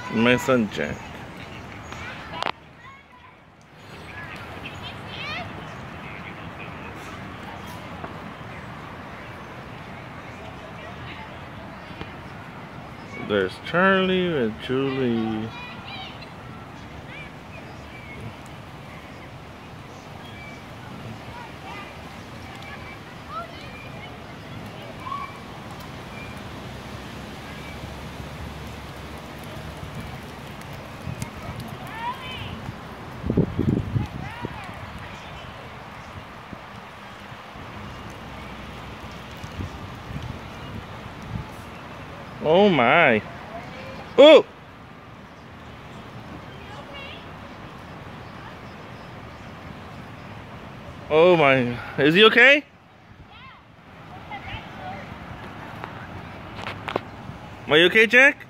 My son Jack. There's Charlie with Julie. Oh my. Oh! Oh my. Is he okay? Are you okay, Jack?